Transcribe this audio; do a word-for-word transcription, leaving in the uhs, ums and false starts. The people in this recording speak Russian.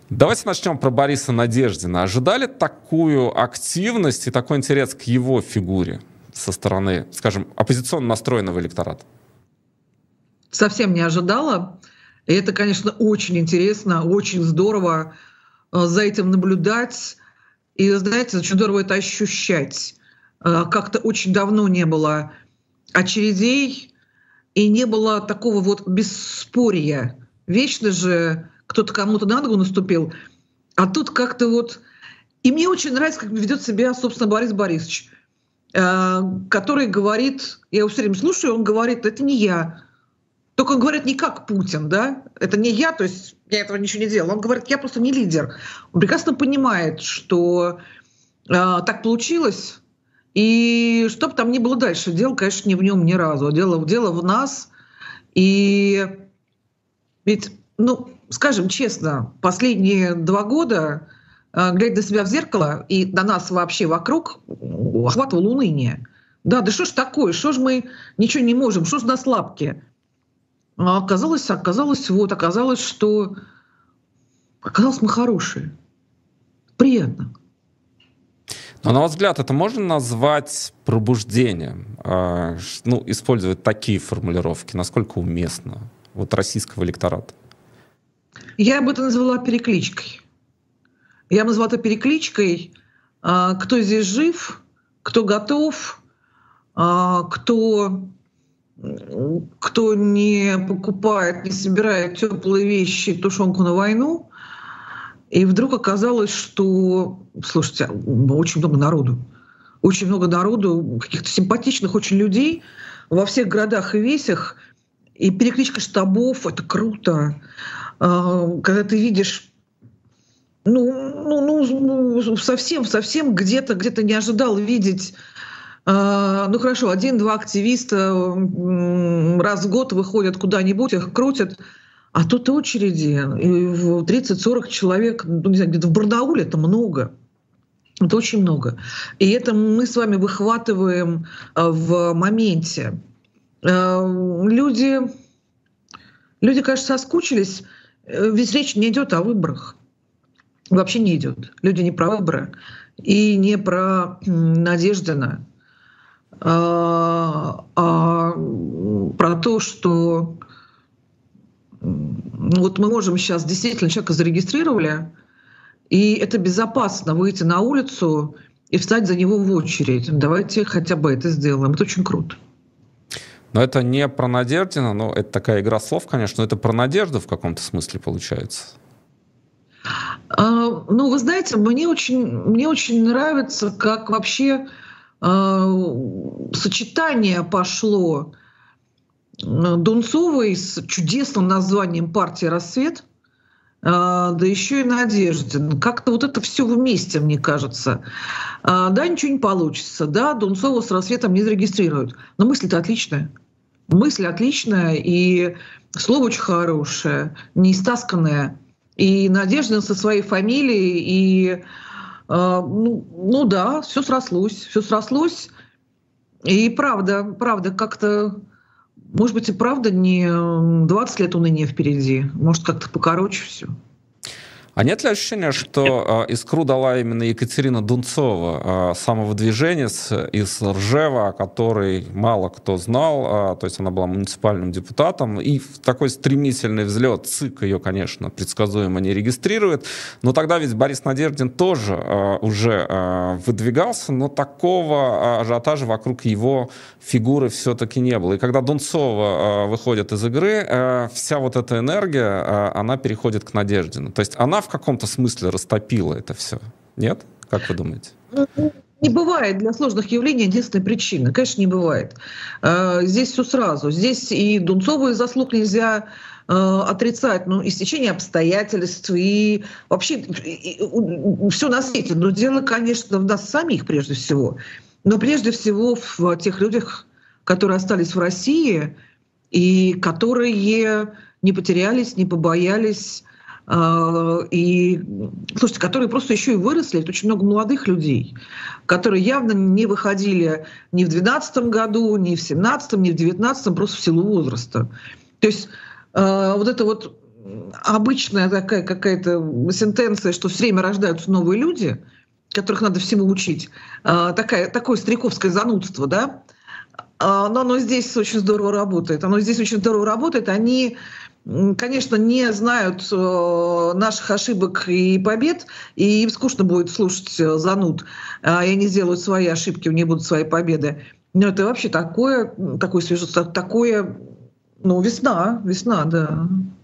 Давайте начнем про Бориса Надеждина. Ожидали такую активность и такой интерес к его фигуре со стороны, скажем, оппозиционно настроенного электората? Совсем не ожидала. И это, конечно, очень интересно, очень здорово за этим наблюдать. И, знаете, очень здорово это ощущать. Как-то очень давно не было очередей и не было такого вот бесспория. Вечно же кто-то кому-то на ногу наступил, а тут как-то вот... И мне очень нравится, как ведет себя, собственно, Борис Борисович, который говорит, я его все время слушаю, он говорит, это не я. Только он говорит не как Путин, да? Это не я, то есть я этого ничего не делал. Он говорит, я просто не лидер. Он прекрасно понимает, что э, так получилось, и что бы там ни было дальше, дело, конечно, не в нем ни разу, дело, дело в нас. И ведь, ну, скажем честно, последние два года, э, глядя на себя в зеркало и на нас вообще вокруг, охватывало уныние. Да, да что ж такое, что ж мы ничего не можем, что ж у нас лапки? А оказалось, оказалось, вот, оказалось, что оказалось, мы хорошие. Приятно. Но, на ваш взгляд, это можно назвать пробуждением? Ну, использовать такие формулировки, насколько уместно вот российского электората? Я бы это назвала перекличкой. Я бы назвала это перекличкой. Кто здесь жив, кто готов, кто... кто не покупает, не собирает теплые вещи, тушенку на войну. И вдруг оказалось, что, слушайте, очень много народу. Очень много народу, каких-то симпатичных очень людей во всех городах и весях. И перекличка штабов — это круто. Когда ты видишь, ну, ну, ну совсем, совсем где-то, где-то не ожидал видеть. Ну хорошо, один-два активиста раз в год выходят куда-нибудь, их крутят, а тут очереди, и тридцать-сорок человек, ну, не знаю, где-то в Барнауле это много. Это очень много. И это мы с вами выхватываем в моменте. Люди, люди, конечно, соскучились, ведь речь не идет о выборах. Вообще не идет. Люди не про выборы и не про Надеждина. А, а, про то, что вот мы можем сейчас действительно человека зарегистрировали, и это безопасно выйти на улицу и встать за него в очередь. Давайте хотя бы это сделаем. Это очень круто. Но это не про Надеждина, но это такая игра слов, конечно, но это про надежду в каком-то смысле получается. А, ну, вы знаете, мне очень, мне очень нравится, как вообще сочетание пошло Дунцовой с чудесным названием партии «Рассвет», да еще и Надеждин. Как-то вот это все вместе, мне кажется. Да, ничего не получится. Да, Дунцову с «Рассветом» не зарегистрируют. Но мысль-то отличная. Мысль отличная, и слово очень хорошее, не истасканное. И Надеждин со своей фамилией, и Ну, ну да, все срослось, все срослось. И правда, правда, как-то, может быть, и правда не двадцать лет уныния впереди, может, как-то покороче все. А нет ли ощущения, что э, искру дала именно Екатерина Дунцова, э, самовыдвиженец из Ржева, о которой мало кто знал, э, то есть она была муниципальным депутатом, и в такой стремительный взлет ЦИК ее, конечно, предсказуемо не регистрирует, но тогда ведь Борис Надеждин тоже э, уже э, выдвигался, но такого ажиотажа вокруг его фигуры все-таки не было. И когда Дунцова э, выходит из игры, э, вся вот эта энергия, э, она переходит к Надеждину. То есть она в каком-то смысле растопила это все. Нет? Как вы думаете? Не бывает для сложных явлений единственной причины. Конечно, не бывает. Здесь все сразу. Здесь и Дунцову из заслуг нельзя отрицать, ну, и стечение обстоятельств, и вообще все на свете. Но дело, конечно, в нас самих прежде всего. Но прежде всего в тех людях, которые остались в России, и которые не потерялись, не побоялись, и, слушайте, которые просто еще и выросли. Это очень много молодых людей, которые явно не выходили ни в двенадцатом году, ни в семнадцатом, ни в девятнадцатом, просто в силу возраста. То есть вот это вот обычная такая какая-то сентенция, что все время рождаются новые люди, которых надо всему учить. Такая, такое стариковское занудство, да? Но оно здесь очень здорово работает. Оно здесь очень здорово работает. Они, конечно, не знают наших ошибок и побед, и им скучно будет слушать зануд, и они сделают свои ошибки, у них будут свои победы. Но это вообще такое, такое свежество, такое, ну, весна, весна, да.